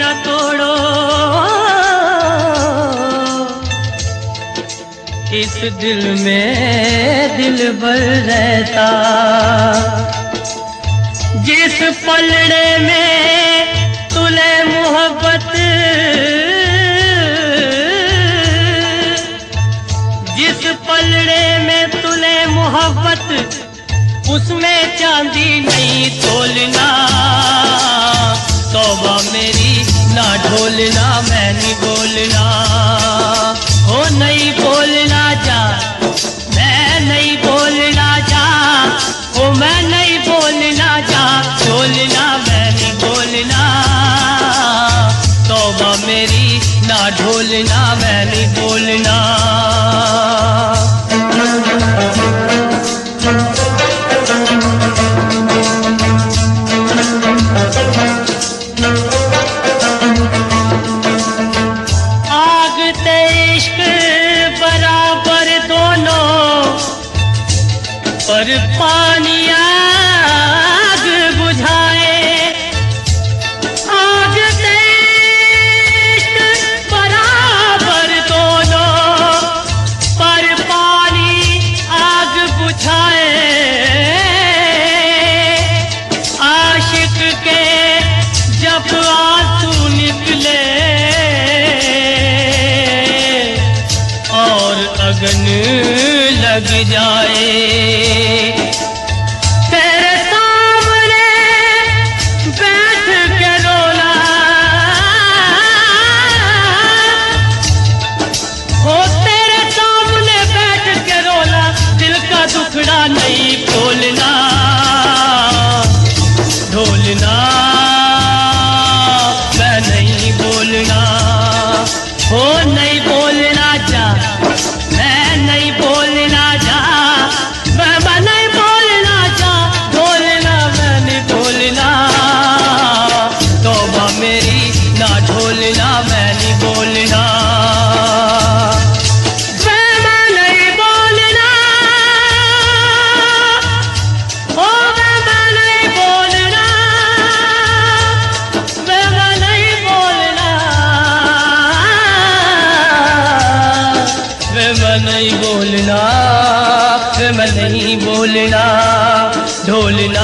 न तोड़ो, इस दिल में दिलबर रहता। जिस पलड़े में तुले मोहब्बत, जिस पलड़े में तुले मोहब्बत, उसमें चांदी नहीं तोलना। तौबा मेरी ना ढोलना, मैं नहीं बोलना, हो नहीं बोलना जा, मैं नहीं बोलना जा, हो मैं नहीं बोलना जा, ढोलना मैं नहीं बोलना। तौबा मेरी ना ढोलना, मैं नहीं बोलना। आग ते इश्क बराबर दोनों, पर पानी आग बुझाए। आग ते इश्क बराबर दोनों, पर पानी आग बुझाए। आशिक के जब आंसू निकले और अगन लग जाए, तेरे सामने बैठ के रोना, हो तेरे सामने बैठ के रोना, दिल का दुखड़ा नहीं बोलना। ढोलना मैं नहीं बोलना, हो नहीं बोलना जा, मैं नहीं बोलना जा, मैं नहीं बोलना जा, ढोलना मैं नहीं बोलना। तौबा मेरी ना ढोलना, मैं नहीं बोलना, मैं नहीं बोलना, हो मैं नहीं बोलना, मैं नहीं बोलना, मैं नहीं बोलना, मैं नहीं बोलना। ढोलना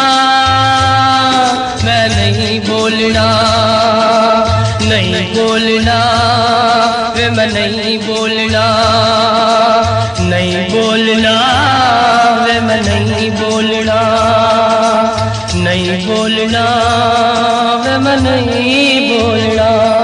मैं नहीं बोलना, नहीं बोलना, मैं नहीं बोलना, नहीं बोलना, मैं नहीं बोलना, नहीं बोलना, मैं नहीं बोलना।